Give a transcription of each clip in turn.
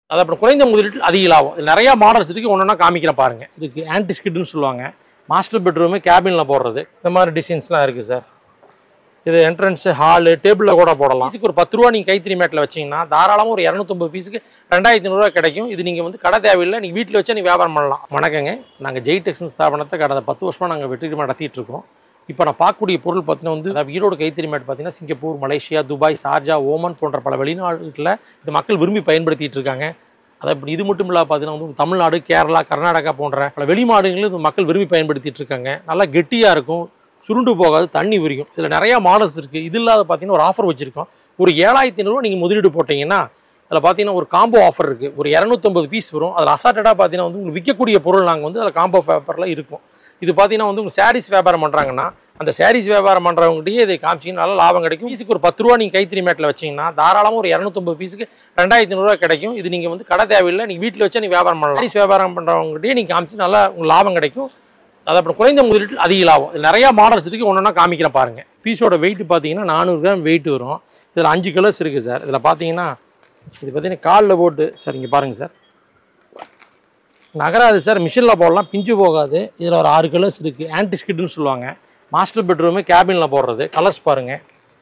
அது அப்புறம் குறைந்த முதலீட்டில் அதிக லாபம். இது நிறையா மாடல்ஸ் இருக்குது, ஒன்று ஒன்றா காமிக்கிறேன் பாருங்கள். இதுக்கு ஆன்டி ஸ்கிட்னு சொல்லுவாங்க. மாஸ்டர் பெட்ரூமு கேபினில் போடுறது இந்த மாதிரி டிசைன்ஸ்லாம் இருக்குது சார். இது என்ட்ரன்ஸு ஹாலு டேபிளில் கூட போடலாம். இதுக்கு ஒரு 10 ரூபா நீங்கள் கைத்தறி மேட்டில் வச்சிங்கன்னா தாராளமாக ஒரு 250 பீஸுக்கு 2500 கிடைக்கும். இது நீங்கள் வந்து கடை தேவையில்லை, நீங்கள் வீட்டில் வச்சா நீங்கள் வியாபாரம் பண்ணலாம். வணக்கங்க, நாங்கள் ஜெய்டெக்ஸ்னு ஸ்தாபனத்தை கடந்த 10 வருஷமாக நாங்கள் வெற்றிகரமாக நடத்திட்டு இருக்கோம். இப்போ நான் பார்க்கக்கூடிய பொருள் பார்த்தீங்கன்னா வந்து அதாவது ஈரோடு கைத்தறி மேட் பார்த்தீங்கன்னா Singapore, Malaysia, Dubai, Sharjah, Oman போன்ற பல வெளிநாடுகளில் இது மக்கள் விரும்பி பயன்படுத்திகிட்டு இருக்காங்க. அதை இப்படி இது மட்டும் இல்லாமல் பார்த்தீங்கன்னா வந்து தமிழ்நாடு, கேரளா, கர்நாடகா போன்ற பல வெளிநாடுகளில் இது மக்கள் விரும்பி பயன்படுத்திகிட்டு இருக்காங்க. நல்லா கெட்டியாக இருக்கும், சுருண்டு போகாது, தண்ணி விரியும். இதில் நிறையா மாடல்ஸ் இருக்குது. இது இல்லாத பார்த்தீங்கன்னா ஒரு ஆஃபர் வச்சுருக்கோம். ஒரு 7500 நீங்கள் முதலீடு போட்டிங்கன்னா அதில் பார்த்தீங்கன்னா ஒரு காம்போ ஆஃபர் இருக்குது. ஒரு 250 பீஸ் வரும். அதில் அசார்ட்டடாக பார்த்தீங்கன்னா வந்து உங்களுக்கு விற்கக்கூடிய பொருள் நாங்கள் வந்து அதில் காம்போ பேப்பரில் இருக்கும். இது பார்த்தீங்கன்னா வந்து உங்கள் சாரீஸ் வியாபாரம் பண்ணுறாங்கன்னா அந்த சாரீஸ் வியாபாரம் பண்ணுறவங்ககிட்டயே இதை காமிச்சிங்கன்னா நல்லா லாபம் கிடைக்கும். பீஸுக்கு ஒரு 10 ரூபா நீங்கள் கைத்தறி மேட்டில் வச்சிங்கன்னா தாராளமாக ஒரு 250 பீஸுக்கு 2500 கிடைக்கும். இது நீங்கள் வந்து கடை தேவையில்லை, நீங்கள் வீட்டில் வச்சா நீங்கள் வியாபாரம் பண்ணலாம். சாரீஸ் வியாபாரம் பண்ணுறவங்ககிட்டயே நீங்கள் காமிச்சு நல்லா உங்களுக்கு லாபம் கிடைக்கும். அது அப்புறம் குறைந்த முதலீட்டில் அதிக லாபம். இது நிறையா மாடல்ஸ் இருக்குது, ஒன்று ஒன்றா காமிக்கிறேன் பாருங்கள். பீஸோட வெயிட் பார்த்தீங்கன்னா 400 கிராம் வெயிட் வரும். இதில் 5 கலர்ஸ் இருக்குது சார். இதில் பார்த்தீங்கன்னா இது பார்த்தீங்கன்னா காலில் போட்டு சார் இங்கே பாருங்கள் சார், நகராது சார், மிஷினில் போடலாம், பிஞ்சு போகாது. இதில் ஒரு 6 கலர்ஸ் இருக்குது. ஆன்டி ஸ்கிட்னு சொல்லுவாங்க. மாஸ்டர் பெட்ரூமு கேபினில் போடுறது கலர்ஸ் பாருங்கள்.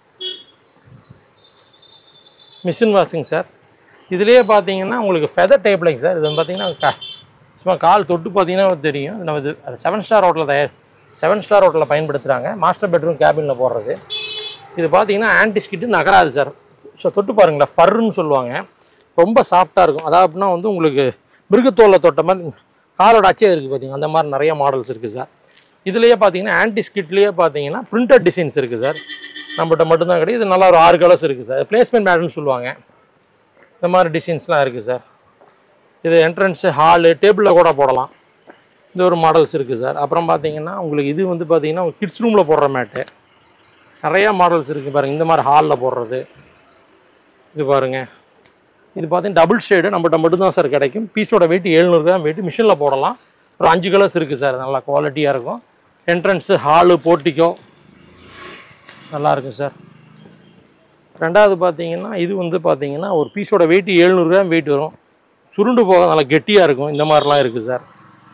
Machine washing sir. இதுலேயே பார்த்தீங்கன்னா உங்களுக்கு ஃபெதர் டைப்லைங் சார். இது பார்த்தீங்கன்னா சும்மா கால் தொட்டு பார்த்தீங்கன்னா தெரியும். நம்ம இது 7 ஸ்டார் ஹோட்டலில் பயன்படுத்துகிறாங்க. மாஸ்டர் பெட்ரூம் கேபினில் போடுறது. இது பார்த்தீங்கன்னா ஆன்டி ஸ்கிட்டு நகராது சார். ஸோ தொட்டு பாருங்களேன், ஃபர்ன்னு சொல்லுவாங்க. ரொம்ப சாஃப்டாக இருக்கும். அதாவதுனா வந்து உங்களுக்கு மிருகத்தோலில் தொட்ட மாதிரி காலோட அச்சே இருக்குது பார்த்தீங்கன்னா, அந்த மாதிரி நிறைய மாடல்ஸ் இருக்குது சார். இதுலேயே பார்த்தீங்கன்னா ஆன்டி ஸ்கிட்லேயே பார்த்தீங்கன்னா பிரிண்டட் டிசைன்ஸ் இருக்குது சார். நம்மகிட்ட மட்டும்தான் கிடையாது. இது நல்லா ஒரு 6 கலர்ஸ் இருக்குது சார். பிளேஸ்மெண்ட் மேட்னு சொல்லுவாங்க. இந்த மாதிரி டிசைன்ஸ்லாம் இருக்குது சார். இது என்ட்ரன்ஸு ஹாலு டேபிளில் கூட போடலாம். இந்த ஒரு மாடல்ஸ் இருக்குது சார். அப்புறம் பார்த்தீங்கன்னா உங்களுக்கு இது வந்து பார்த்தீங்கன்னா கிட்ஸ் ரூமில் போடுற மேட்டு நிறையா மாடல்ஸ் இருக்குது பாருங்கள். இந்த மாதிரி ஹாலில் போடுறது இது பாருங்கள். இது பார்த்தீங்கன்னா டபுள் ஷேடு நம்மகிட்ட மட்டும்தான் சார் கிடைக்கும். பீஸோட வெயிட் 700 கிராம் வெயிட். மிஷினில் போடலாம். ஒரு 5 கலர்ஸ் இருக்குது சார். நல்லா குவாலிட்டியாக இருக்கும். என்ட்ரன்ஸு ஹாலு போர்ட்டிக்கோ நல்லாயிருக்கும் சார். ரெண்டாவது பார்த்தீங்கன்னா இது வந்து பார்த்தீங்கன்னா ஒரு பீஸோட வெயிட் 700 கிராம் வெயிட் வரும். சுருண்டு போக நல்லா கெட்டியாக இருக்கும். இந்த மாதிரிலாம் இருக்குது சார்.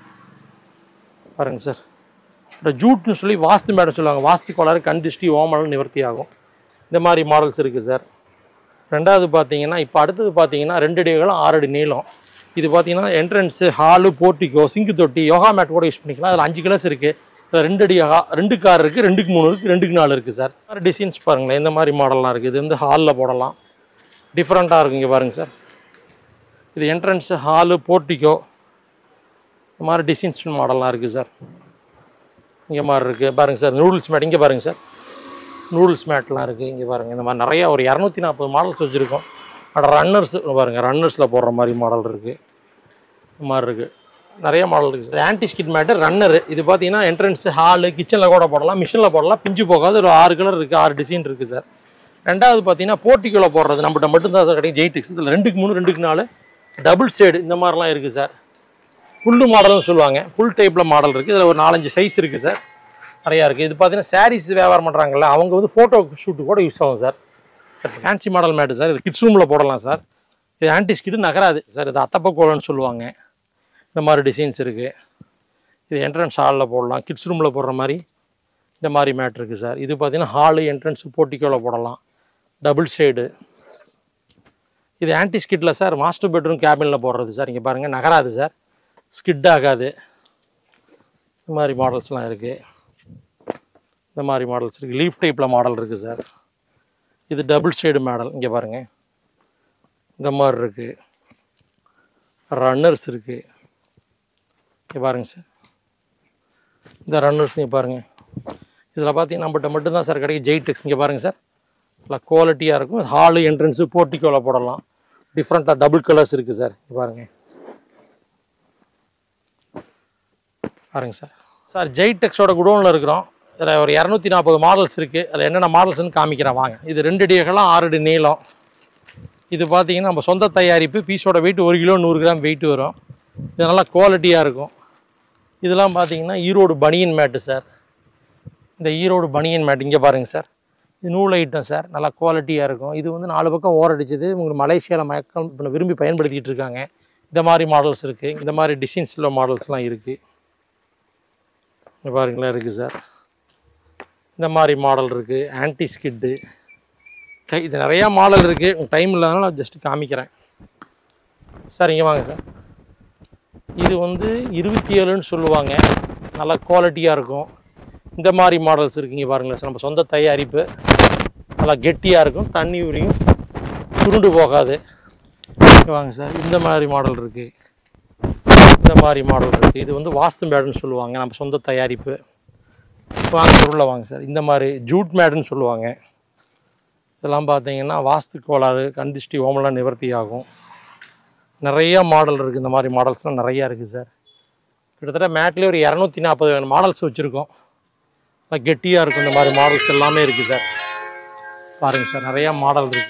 பாருங்கள் சார். இந்த ஜூட்னு சொல்லி வாஸ்து மேடம் சொல்லுவாங்க. வாஸ்து கோளாறு, கண் திருஷ்டி, ஓமலம் நிவர்த்தி ஆகும். இந்த மாதிரி மாடல்ஸ் இருக்குது சார். ரெண்டாவது பார்த்தீங்கன்னா இப்போ அடுத்தது பார்த்தீங்கன்னா 2 அடி அகலம் 6 அடி நீளம். இது பார்த்தீங்கன்னா என்ட்ரன்ஸு ஹாலு போர்ட்டிக்கோ சிங்கு தொட்டி யோகா மேட் கூட யூஸ் பண்ணிக்கலாம். அதில் 5 கலர்ஸ் இருக்குது. இதில் 2 அடி 2 கார் இருக்குது, 2க்கு 3 இருக்குது, 2க்கு 4 இருக்குது சார். டிசைன்ஸ் பாருங்களேன், இந்த மாதிரி மாடல்லாம் இருக்குது. இது வந்து ஹாலில் போடலாம், டிஃப்ரெண்ட்டாக இருக்குது. இங்கே பாருங்கள் சார். இது என்ட்ரன்ஸு ஹாலு போர்ட்டிக்கோ இந்த மாதிரி டிசைன்ஸ் மாடல்லாம் இருக்குது சார். இங்கே மாதிரி இருக்குது பாருங்கள் சார். நூடுல்ஸ் மேட் இங்கே பாருங்கள் சார். நூடுல்ஸ் மேட்லாம் இருக்குது. இங்கே பாருங்கள். இந்த மாதிரி நிறையா ஒரு 240 மாடல்ஸ் வச்சுருக்கோம். அப்புறம் ரன்னர்ஸ் பாருங்கள், ரன்னர்ஸில் போடுற மாதிரி மாடல் இருக்குது. இந்த மாதிரி இருக்குது, நிறைய மாடல் இருக்குது. Anti skid mat runner. இது பார்த்தீங்கன்னா என்ட்ரன்ஸு ஹாலு கிச்சனில் கூட போடலாம், மிஷினில் போடலாம், பிஞ்சு போகாது. ஒரு 6 கலர் இருக்குது, 6 டிசைன் இருக்குது சார். ரெண்டாவது பார்த்தீங்கன்னா போர்ட்டிக்கோவில் போடுறது நம்மகிட்ட மட்டும்தான் சார் கிடைக்கும். ஜெய்டெக்ஸ். இதில் 2க்கு 3 2க்கு 4 டபுள் ஷேடு இந்த மாதிரிலாம் இருக்குது சார். ஃபுல்லு மாடல்னு சொல்லுவாங்க. ஃபுல் டைப்பில் மாடல் இருக்குது. இதில் ஒரு 4-5 சைஸ் இருக்குது சார். நிறையா இருக்குது. இது பார்த்தீங்கன்னா சாரீஸ் வியாபாரம் பண்ணுறாங்கல்ல, அவங்க வந்து ஃபோட்டோ ஷூட்டு கூட யூஸ் ஆகும் sir. Fancy model mat sir. இது கிட்ஸ் ரூமில் போடலாம் சார். இது ஆன்டி ஸ்கிட்டு நகராது சார். இது அத்தப்பக்கோலன்னு சொல்லுவாங்க. இந்த மாதிரி டிசைன்ஸ் இருக்குது. இது என்ட்ரன்ஸ் ஹாலில் போடலாம், கிட்ஸ் ரூமில் போடுற மாதிரி இந்த மாதிரி மேட் இருக்குது சார். இது பார்த்தீங்கன்னா ஹாலு என்ட்ரன்ஸ் போர்ட்டிக்கோவில் போடலாம், டபுள் ஷேடு. இது ஆன்டி ஸ்கிட்டில் சார். மாஸ்டர் பெட்ரூம் கேபினில் போடுறது சார். இங்கே பாருங்கள், நகராது சார், ஸ்கிட் ஆகாது. இந்த மாதிரி மாடல்ஸ்லாம் இருக்குது. இந்த மாதிரி மாடல்ஸ் இருக்குது. லீஃப் டைப்பில் மாடல் இருக்குது சார். இது டபுள் ஷேடு மாடல். இங்கே பாருங்கள், இந்த மாதிரி இருக்குது. ரன்னர்ஸ் இருக்குது. இங்கே பாருங்கள் சார். இந்த ரன்னர்ஸ் இங்கே பாருங்கள். இதில் பார்த்தீங்கன்னா நம்மகிட்ட மட்டும்தான் சார் கிடைக்கும். ஜெய்டெக்ஸ். இங்கே பாருங்கள் சார், நல்லா குவாலிட்டியாக இருக்கும். ஹாலு என்ட்ரன்ஸு போர்ட்டிக்கோவில் போடலாம். டிஃப்ரெண்ட்டாக டபுள் கலர்ஸ் இருக்குது சார். இங்கே பாருங்கள் பாருங்கள் சார். சார் ஜெய்டெக்ஸோட குடோனில் இருக்கிறோம். இதில் ஒரு 240 மாடல்ஸ் இருக்குது. அதில் என்னென்ன மாடல்ஸ்னு காமிக்கிறேன் வாங்க. இது 2 அடி அகலம் 6 அடி நீளம். இது பார்த்தீங்கன்னா நம்ம சொந்த தயாரிப்பு. பீஸோட வெயிட் 1 கிலோ 100 கிராம் வெயிட் வரும். இது நல்லா குவாலிட்டியாக இருக்கும். இதெல்லாம் பார்த்தீங்கன்னா ஈரோடு பனியன் மேட்டு சார். இந்த ஈரோடு பனியன் மேட் இங்கே பாருங்கள் சார். இது நூல் ஐட்டம் சார், நல்லா குவாலிட்டியாக இருக்கும். இது வந்து 4 பக்கம் ஓரடிச்சது. உங்களுக்கு மலேசியாவில் மக்கள் இப்போ விரும்பி பயன்படுத்திகிட்டு இருக்காங்க. இந்த மாதிரி மாடல்ஸ் இருக்குது. இந்த மாதிரி டிசைன்ஸில் மாடல்ஸ்லாம் இருக்குது. இங்கே பாருங்களேன் இருக்குது சார். இந்த மாதிரி மாடல் இருக்குது. ஆன்டி ஸ்கிட்டு இது நிறையா மாடல் இருக்குது. டைம் இல்லாதனால நான் ஜஸ்ட்டு காமிக்கிறேன் சார். இங்கே வாங்க சார். இது வந்து 27ன்னு சொல்லுவாங்க. நல்லா குவாலிட்டியாக இருக்கும். இந்த மாதிரி மாடல்ஸ் இருக்குங்க பாருங்களேன் சார். நம்ம சொந்த தயாரிப்பு, நல்லா கெட்டியாக இருக்கும். தண்ணி உரியும், சுருண்டு போகாது. வாங்க சார். இந்த மாதிரி மாடல் இருக்குது. இந்த மாதிரி மாடல் இருக்குது. இது வந்து வாஸ்து மேடுன்னு சொல்லுவாங்க. நம்ம சொந்த தயாரிப்பு. வாங்க உள்ள வாங்க சார். இந்த மாதிரி ஜூட் மேடுன்னு சொல்லுவாங்க. இதெல்லாம் பார்த்தீங்கன்னா வாஸ்து கோளாறு, கண் திருஷ்டி, ஓமெல்லாம் நிவர்த்தி ஆகும். நிறையா மாடல் இருக்குது. இந்த மாதிரி மாடல்ஸ்லாம் நிறையா இருக்குது சார். கிட்டத்தட்ட மேட்லேயே ஒரு 240 மாடல்ஸ் வச்சுருக்கோம். கெட்டியாக இருக்கும். இந்த மாதிரி மாடல்ஸ் எல்லாமே இருக்குது சார். பாருங்கள் சார், நிறையா மாடல் இருக்குது.